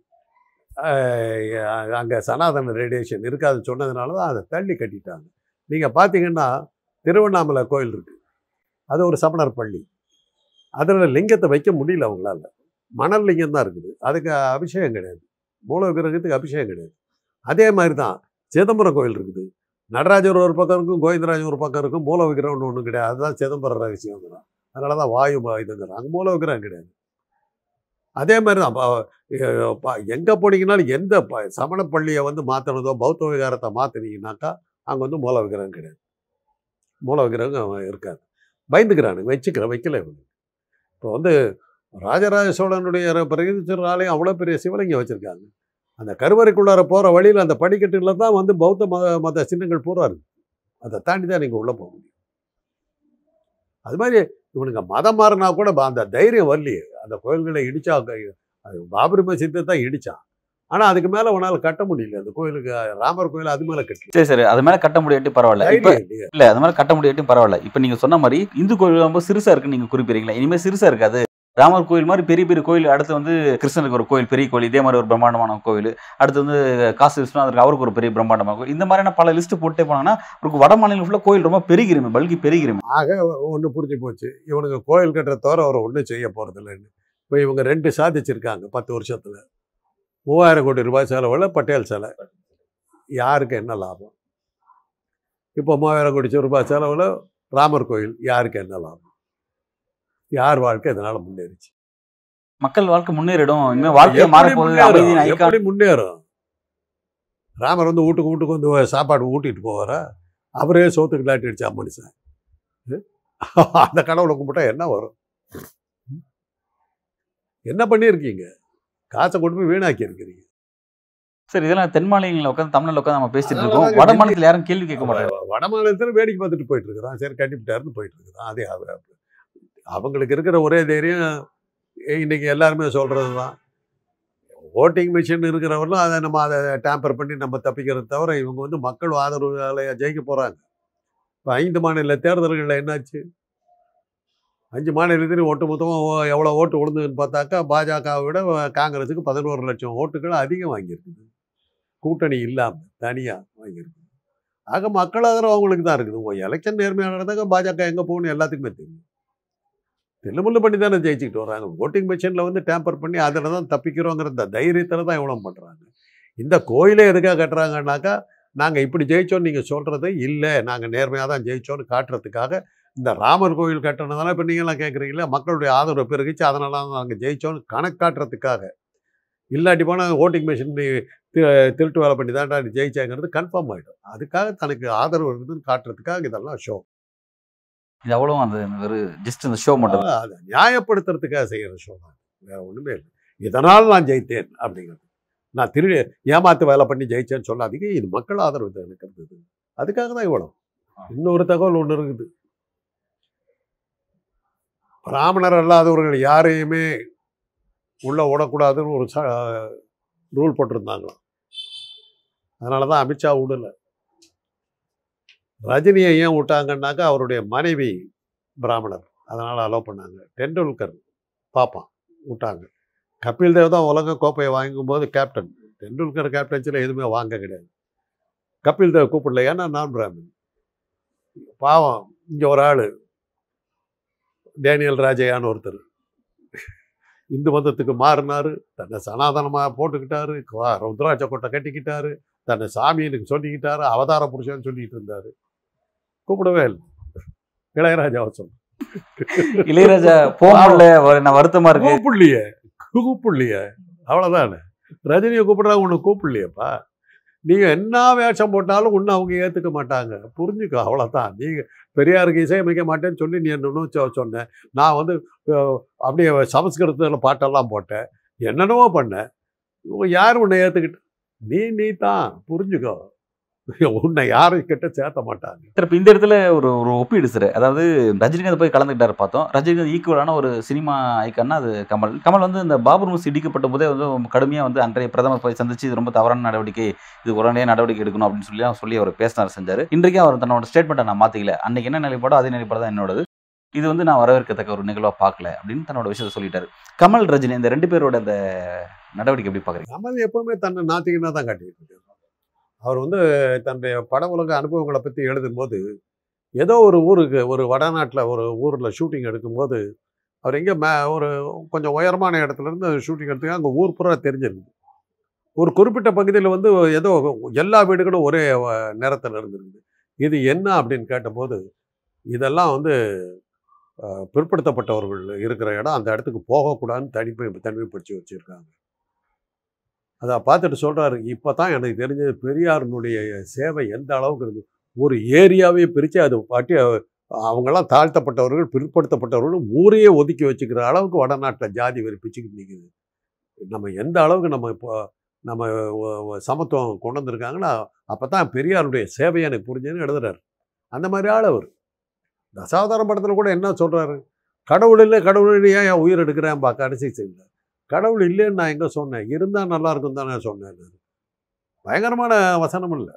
அங்கே சனாதன ரேடியேஷன் இருக்காதுன்னு சொன்னதுனால தான் அதை தள்ளி கட்டிட்டாங்க. நீங்கள் பார்த்தீங்கன்னா திருவண்ணாமலை கோயில் இருக்குது, அது ஒரு சமணர் பள்ளி. அதில் லிங்கத்தை வைக்க முடியல அவங்களால. மணல் லிங்கம் தான் இருக்குது, அதுக்கு அபிஷேகம் கிடையாது, மூல விக்கிரகத்துக்கு அபிஷேகம் கிடையாது. அதே மாதிரி தான் சிதம்பரம் கோயில் இருக்குது. நடராஜர் ஒரு பக்கம் இருக்கும், கோவிந்தராஜன் ஒரு பக்கம் இருக்கும், மூல விக்கிரகம்னு ஒன்றும் கிடையாது. அதுதான் சிதம்பரம் ரகசியம் தான். அதனால தான் வாயு இதுங்கிறாங்க, அங்கே மூல விக்கிரகம் கிடையாது. அதே மாதிரி தான் எங்கே போனீங்கன்னாலும் எந்த சமண பள்ளியை மாற்றினதோ பௌத்த விகாரத்தை மாற்றினீங்கன்னாக்கா அங்கே மூல விக்கிரகம் கிடையாது, மூல விக்கிரகம் இருக்காது. பயந்துக்கிறானுங்க, வைக்கல. இப்போ ராஜராஜ சோழனுடைய பிரகதீஸ்வரர் ஆலயம் அவ்வளோ பெரிய சிவலிங்கம் வச்சுருக்காங்க. அந்த கருவறைக்குள்ளார போகிற வழியில் அந்த படிக்கட்டில் தான் பௌத்த மத சின்னங்கள் பூரா இருக்குது. அதை தாண்டி தான் நீங்கள் உள்ளே போக முடியும். அது மாதிரி இவனுங்க மதம் மாறினா கூட அந்த தைரியம் வரலையே. அந்த கோயில்களை இடித்தா, அது பாபரி மசீதை தான் இடித்தான், ஆனால் அதுக்கு மேலே உன்னால் கட்ட முடியல. அந்த கோயிலுக்கு ராமர் கோயில் அது மேலே கட்டல. சரி, அது மேலே கட்ட முடியாட்டி பரவாயில்ல. இல்லை, அது மேலே கட்ட முடியாட்டியும் பரவாயில்ல. இப்போ நீங்கள் சொன்ன மாதிரி இந்து கோயில் ரொம்ப சிறுசாக இருக்குன்னு நீங்கள் குறிப்பிடுறீங்களா? இனிமேல் சிறுசாக இருக்காது. ராமர் கோயில் மாதிரி பெரிய பெரிய கோயில், அடுத்து கிருஷ்ணனுக்கு ஒரு கோயில், பெரிய கோயில், இதே மாதிரி ஒரு பிரம்மாண்டமான கோயில், அடுத்து காசி விஸ்வநாதருக்கு அவருக்கு ஒரு பெரிய பிரம்மாண்டமான கோயில், இந்த மாதிரியான பல லிஸ்ட்டு போட்டே போனாங்கன்னா ஒரு வட மாநிலம் ஃபுல்லாக கோயில் ரொம்ப பெருகிருமே, பல்கி பெருகிருமே. ஆக ஒன்று புரிஞ்சு போச்சு, இவனுக்கு கோயில் கட்டுற தவிர அவர் ஒன்றும் செய்ய போகிறதில்லைன்னு. இப்போ இவங்க 2 சாதிச்சிருக்காங்க 10 வருஷத்தில். 3000 கோடி ரூபாய் செலவில் பட்டேல் சிலை. யாருக்கு என்ன லாபம்? இப்போ 3000 கோடி ரூபாய் செலவில் ராமர் கோயில், யாருக்கு என்ன லாபம்? யார் வாழ்க்கை இதனால் முன்னேறிச்சு? மக்கள் வாழ்க்கை முன்னேறிடும். இனிமேல் வாழ்க்கையை மாறப்போகுது. அமைதியின் ஐகான். எப்படி முன்னேறும்? ராமர் வந்து வீட்டுக்கு வந்து சாப்பாடு ஊட்டிட்டு போவாரா? அவரே சோத்துக்கு லாட்டி அடிச்சா மனுஷன். அந்த கடவுளை கும்பிட்டா என்ன வரும்? என்ன பண்ணியிருக்கீங்க? காசை கொண்டு போய் வீணாக்கி இருக்கிறீங்க. சரி, இதெல்லாம் தென் மாநிலங்களில் உட்காந்து தமிழ்ல உட்காந்து நம்ம பேசிட்டு இருக்கோம். வட மாநிலத்தில் யாரும் கேள்வி கேட்க மாட்டாங்க. வட மாநிலத்தில் வேடிக்கை பார்த்துட்டு போயிட்டு இருக்கிறான். சரி கட்டிவிட்டாருன்னு போயிட்டு இருக்கிறான். அதே அவங்களுக்கு இருக்கிற ஒரே தைரியம் இன்னைக்கு எல்லாருமே சொல்றது தான். ஓட்டிங் மிஷின் இருக்கிறவர்களும் அதை டேம்பர் பண்ணி நம்ம தப்பிக்கிறது தவிர இவங்க வந்து மக்கள் ஆதரவு ஜெயிக்க போகிறாங்க. இப்போ 5 மாநில தேர்தல்களில் என்னாச்சு? 5 மாநிலத்திலையும் ஒட்டு மொத்தமாக எவ்வளோ ஓட்டு விழுந்ததுன்னு பார்த்தாக்கா பாஜகவை விட காங்கிரஸுக்கு 11 லட்சம் ஓட்டுகள் அதிகம் வாங்கியிருக்குது. கூட்டணி இல்லாமல் தனியாக வாங்கியிருக்குது. ஆக மக்கள் ஆதரவு அவங்களுக்கு தான் இருக்குது. எலெக்ஷன் நேர்மையாக நடந்தாக்க பாஜக எங்கே போகணும் எல்லாத்துக்குமே தெரியும். தில்லுமுள்ளு பண்ணி தானே ஜெயிச்சுக்கிட்டு வர்றாங்க. ஓட்டிங் மிஷினில் வந்து டேம்பர் பண்ணி அதில் தான் தப்பிக்கிறோங்கிற இந்த தைரியத்தில் தான் இவ்வளோ பண்ணுறாங்க. இந்த கோயிலே எதுக்காக கட்டுறாங்கன்னாக்கா நாங்கள் இப்படி ஜெயிச்சோன்னு நீங்கள் சொல்கிறது இல்லை, நாங்கள் நேர்மையாக தான் ஜெயிச்சோன்னு காட்டுறதுக்காக. இந்த ராமர் கோயில் கட்டணதானே இப்போ நீங்களாம் கேட்குறீங்களா? மக்களுடைய ஆதரவு பெருகிச்சு, அதனால தான் நாங்கள் ஜெயிச்சோன்னு கணக்காட்டுறதுக்காக. இல்லாட்டி போனால் ஓட்டிங் மிஷின் திருட்டு வேலை பண்ணி தான் ஜெயிச்சாங்கிறது கன்ஃபார்ம் ஆகிடும். அதுக்காக தனக்கு ஆதரவு இருக்குதுன்னு காட்டுறதுக்காக இதெல்லாம் ஷோ. இது அவ்வளோ அந்த ஒரு ஜஸ்ட் இந்த ஷோ மட்டும். அதை நியாயப்படுத்துறதுக்காக செய்கிற ஷோ தான், வேறு ஒன்றுமே இல்லை. இதனால் நான் ஜெயித்தேன் அப்படிங்கிறது. நான் ஏமாத்து வேலை பண்ணி ஜெயிச்சேன்னு சொல்லாதீங்க. இது மக்கள் ஆதரவு எனக்கு இருந்தது. அதுக்காக தான் இவ்வளோ. இன்னொரு தகவல் ஒன்று இருக்குது. பிராமணர் அல்லாதவர்கள் யாரையுமே உள்ளே விடக்கூடாதுன்னு ஒரு ரூல் போட்டிருந்தாங்களாம். அதனால தான் அமித்ஷா விடலை. ரஜினியை ஏன் விட்டாங்கன்னாக்கா அவருடைய மனைவி பிராமணர், அதனால் அலோவ் பண்ணாங்க. டெண்டுல்கர் பாப்பான் விட்டாங்க. கபில் தேவ் தான் உலக கோப்பையை வாங்கும்போது கேப்டன். டெண்டுல்கர் கேப்டன்சியில் எதுவுமே வாங்க கிடையாது. கபில் தேவ் கூப்பிடல, ஏன்னா நான் பிராமின். பாவம் இங்கே ஒரு ஆள் டேனியல் ராஜையான்னு ஒருத்தர் இந்து மதத்துக்கு மாறினார். தன்னை சனாதனமாக போட்டுக்கிட்டாரு, ருத்ராட்ச கொட்டை கட்டிக்கிட்டாரு, தன்னை சாமின்னு சொல்லிக்கிட்டாரு, அவதார புருஷன்னு சொல்லிக்கிட்டு இருந்தார். கூப்பிடவே இல்லை. இளையராஜாவை சொல்ல இளையராஜா போகல, வருத்தமாக இருக்கு. கூப்பிடலையே அவ்வளோதானே. ரஜினியை கூப்பிட்றாங்க, ஒன்று கூப்பிடலையப்பா. நீங்கள் என்ன வேஷம் போட்டாலும் ஒன்று அவங்க ஏற்றுக்க மாட்டாங்க. புரிஞ்சுக்கோ, அவ்வளோதான். நீங்கள் பெரியாருக்கு இசையமைக்க மாட்டேன்னு சொல்லி நீ என்னன்னு சொன்னேன். நான் வந்து அப்படியே சமஸ்கிருதத்தில் பாட்டெல்லாம் போட்டேன், என்னென்னவோ பண்ணேன். இவங்க யார் உன்னை ஏற்றுக்கிட்டு? நீ தான் புரிஞ்சுக்கோ, உன்னை யாரும் கிட்ட சேர்த்த மாட்டாங்க. இப்போ இந்த இடத்துல ஒரு ஒப்பீடு சார். அதாவது ரஜினிகாந்த் போய் கலந்துக்கிட்டாரு பார்த்தோம். ரஜினிகாந்த் ஈக்குவலான ஒரு சினிமா ஐக்கான்னா அது கமல் வந்து இந்த பாபர் மசூதி இடிக்கப்பட்ட போதே வந்து கடுமையாக வந்து அன்றைய பிரதமர் போய் சந்திச்சு இது ரொம்ப தவறான நடவடிக்கை, இது உடனே நடவடிக்கை எடுக்கணும் அப்படின்னு சொல்லி அவர் பேசினார், செஞ்சார். இன்றைக்கு அவர் தன்னோட ஸ்டேட்மெண்ட்டை நான் மாற்றிக்கல. அன்றைக்கி என்ன நிலைப்பாடோ அதே நிலைப்பாடு தான் என்னோடது. இது வந்து நான் வரவேற்கத்தக்க ஒரு நிகழ்வாக பார்க்கல அப்படின்னு தன்னோட விஷயத்தை சொல்லிட்டாரு. கமல் ரஜினி இந்த 2 பேரோட அந்த நடவடிக்கை எப்படி பார்க்குறீங்க? கமல் எப்போவுமே தன்னை நாத்திகனாக தான் காட்டிக்கிட்டு இருக்காரு. அவர் வந்து தன்னுடைய பட உலக அனுபவங்களை பற்றி எழுதும்போது ஏதோ ஒரு ஊருக்கு, ஒரு வடநாட்டில் ஒரு ஊரில் ஷூட்டிங் எடுக்கும்போது அவர் எங்கே ஒரு கொஞ்சம் உயரமான இடத்துலேருந்து ஷூட்டிங் எடுத்துக்க அங்கே ஊர் பூரா தெரிஞ்சிருக்குது. ஒரு குறிப்பிட்ட பகுதியில் வந்து ஏதோ எல்லா வீடுகளும் ஒரே நிறத்தில் இருந்திருக்குது. இது என்ன அப்படின்னு கேட்டபோது இதெல்லாம் வந்து பிற்படுத்தப்பட்டவர்கள் இருக்கிற இடம், அந்த இடத்துக்கு போகக்கூடாதுன்னு தனிமைப்படுத்தி வச்சுருக்காங்க. அதை பார்த்துட்டு சொல்கிறாரு, இப்போ தான் எனக்கு தெரிஞ்சது பெரியாரினுடைய சேவை எந்த அளவுக்கு இருக்குது. ஒரு ஏரியாவே பிரித்து அது பாட்டி அவங்கெல்லாம் தாழ்த்தப்பட்டவர்கள், பிற்படுத்தப்பட்டவர்கள் ஊரையே ஒதுக்கி வச்சுக்கிற அளவுக்கு வடநாட்டில் ஜாதி வெறி பிச்சுக்கிட்டு நிற்குது. நம்ம எந்த அளவுக்கு நம்ம சமத்துவம் கொண்டு வந்திருக்காங்கன்னா அப்போ தான் பெரியாருடைய சேவையை எனக்கு புரிஞ்சுன்னு எழுதுறாரு. அந்த மாதிரி ஆள் அவர். தசாவதாரம் படத்தில் கூட என்ன சொல்கிறாரு, கடவுள் இல்லை ஏன் உயிர் எடுக்கிறேன் கடைசி செய்யல. கடவுள் இல்லைன்னு நான் எங்கே சொன்னேன், இருந்தால் நல்லா இருக்கும் தானே சொன்னேன். பயங்கரமான வசனம் இல்லை.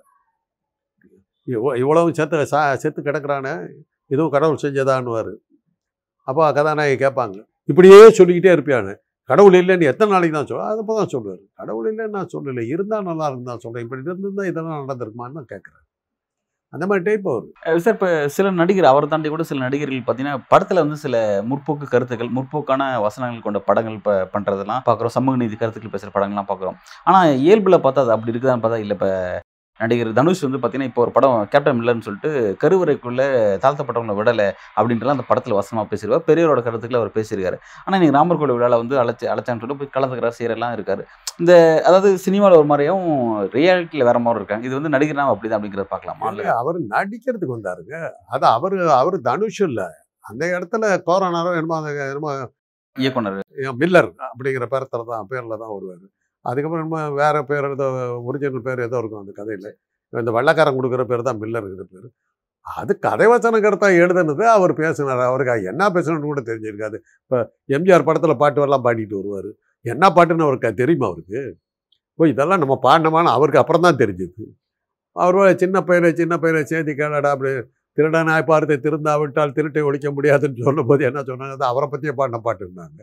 இவ்வளவு செத்து கிடக்கிறானே, இதுவும் கடவுள் செஞ்சதான்னுவார். அப்போ கதாநாயகி கேட்பாங்க, இப்படியே சொல்லிக்கிட்டே இருப்பியானு. கடவுள் இல்லைன்னு எத்தனை நாளைக்கு தான் அப்போ தான் சொல்லுவார். கடவுள் இல்லைன்னு நான் சொல்லலை, இருந்தால் நல்லா இருக்கும் தான் சொல்கிறேன். இப்படி இருந்திருந்தால் இதெல்லாம் நடந்திருக்குமான்னு நான் கேட்குறேன். அந்த மாதிரி டைப் அவர். சார் இப்போ சில நடிகர் அவரை தாண்டி கூட சில நடிகர்கள் பார்த்தீங்கன்னா படத்தில் வந்து சில முற்போக்கு கருத்துக்கள் முற்போக்கான வசனங்கள் கொண்ட படங்கள் பண்ணுறதெல்லாம் பார்க்குறோம். சமூக நீதி கருத்துக்கள் பேசுகிற படங்கள்லாம் பார்க்குறோம். ஆனால் இயல்பில் பார்த்தா அது அப்படி இருக்குதான்னு பார்த்தா இல்லை. இப்போ நடிகர் தனுஷ் வந்து பார்த்தீங்கன்னா இப்போ ஒரு படம் கேப்டன் மில்லர்னு சொல்லிட்டு கருவறைக்குள்ளே தாழ்த்தப்பட்டவங்களை விடலை அப்படின்றலாம் அந்த படத்தில் வசனமாக பேசியிருக்காரு. பெரியவரோட கருத்துக்களை அவர் பேசியிருக்காரு. ஆனால் நீங்கள் ராமர் கோவில் விழாவில் வந்து அழைச்சான்னு சொல்லிட்டு போய் கலந்துக்கிறார், செய்யறலாம் இருக்காரு. இந்த அதாவது சினிமாவில் ஒரு மாதிரியும் ரியாலிட்டியில் வேற மாதிரி இருக்காங்க. இது வந்து நடிகர்னா அப்படிதான் அப்படிங்கிறத பார்க்கலாமா? அவர் நடிக்கிறதுக்கு வந்தாருங்க. அது அவரு தனுஷ் இல்லை. அந்த இடத்துல கோரனாரோ என்னமோ இயக்குனர் மில்லர் அப்படிங்கிற பேரில் தான் வருவார். அதுக்கப்புறம் நம்ம வேற பேர் ஏதோ ஒரிஜினல் பேர் ஏதோ இருக்கும் அந்த கதையில். இந்த வெள்ளைக்காரன் கொடுக்குற பேர் தான் மில்லருங்கிற பேர். அது கதை வசன கருத்தா எழுதுனது அவர் பேசினார். அவருக்கு என்ன பேசணும்னு கூட தெரிஞ்சிருக்காது. இப்போ எம்ஜிஆர் படத்தில் பாட்டு வரலாம் பாடிட்டு வருவார். என்ன பாட்டுன்னு அவருக்கு தெரியுமா? அவருக்கு இதெல்லாம் நம்ம பாடினோமான்னு அவருக்கு அப்புறம் தான் தெரிஞ்சுது. அவர் சின்ன பையனை சேர்த்தி கேளடா அப்படி திருடனாய் பார்த்து திருந்தாவிட்டால் திருட்டை ஒழிக்க முடியாதுன்னு சொல்லும்போது என்ன சொன்னாங்க? அவரை பற்றியே பாடின பாட்டுன்னாங்க.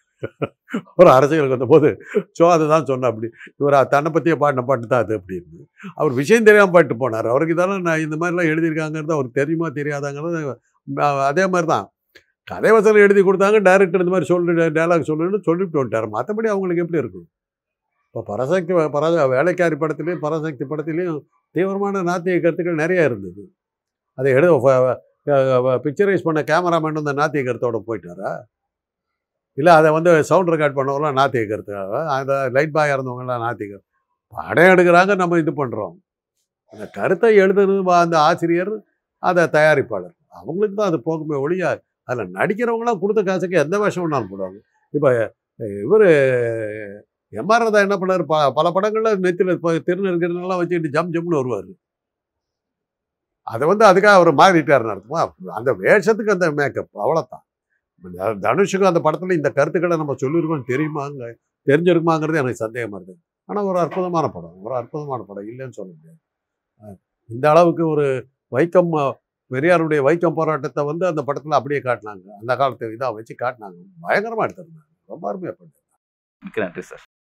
ஒரு அரசியலுக்கு வந்தபோது அதுதான் சொன்ன அப்படி இவர் தன்னை பற்றியே பாடின பாட்டு தான் அது அப்படின்னு. அவர் விஷயம் தெரியாமல் பாட்டு போனார். அவருக்கு இதெல்லாம் நான் இந்த மாதிரிலாம் எழுதியிருக்காங்கிறது அவருக்கு தெரியுமா தெரியாதாங்கிறது. அதே மாதிரி தான் கதை வசனம் எழுதி கொடுத்தாங்க. டைரக்டர் இந்த மாதிரி டைலாக் சொல்லுன்னு சொல்லிவிட்டு வந்துட்டார். மற்றபடி அவங்களுக்கு எப்படி இருக்கும்? இப்போ வேலைக்காரி படத்துலேயும் பராசக்தி படத்துலேயும் தீவிரமான நாத்திக கருத்துக்கள் நிறையா இருந்தது. அதை பிக்சரைஸ் பண்ண கேமராமேன் அந்த நாத்திக கருத்தோடு போயிட்டாரா? இல்லை அதை வந்து சவுண்ட் ரெக்கார்ட் பண்ணவங்களாம் நாத்திக கருத்துக்காக, அந்த லைட் பாயாக இருந்தவங்களாம் நாத்திக படம் எடுக்கிறாங்க. நம்ம இது பண்ணுறோம். அந்த கருத்தை எழுதுறது அந்த ஆசிரியர், அதை தயாரிப்பாளர், அவங்களுக்கு தான் அது போகுமே ஒழிய அதில் நடிக்கிறவங்களாம் கொடுத்த காசுக்கு எந்த வேஷம் வேணாலும் போடுவாங்க. இப்போ இவர் எம்ஆர் ராதா என்ன பண்ணார்? பல படங்களில் நெத்தியில் திருநெல்வேலிலாம் வச்சுக்கிட்டு ஜம்னு வருவார். அதை வந்து அதுக்காக அவர் மாறிட்டாருன்னு அர்த்தமா? அந்த வேஷத்துக்கு அந்த மேக்கப் அவ்வளோதான். தனுஷுக்கு அந்த படத்தில் இந்த கருத்துக்களை நம்ம சொல்லியிருக்கோம் தெரிஞ்சிருக்குமாங்கிறது எனக்கு சந்தேகமாக இருக்குது. ஆனால் ஒரு அற்புதமான படம் இல்லைன்னு சொல்ல முடியாது. இந்த அளவுக்கு ஒரு பெரியாருடைய வைக்கம் போராட்டத்தை வந்து அந்த படத்தில் அப்படியே காட்டினாங்க. அந்த காலத்தை இதாக வச்சு காட்டினாங்க. பயங்கரமாக எடுத்திருந்தாங்க. ரொம்ப அருமையாக பண்ணாங்க. மிக்க நன்றி சார்.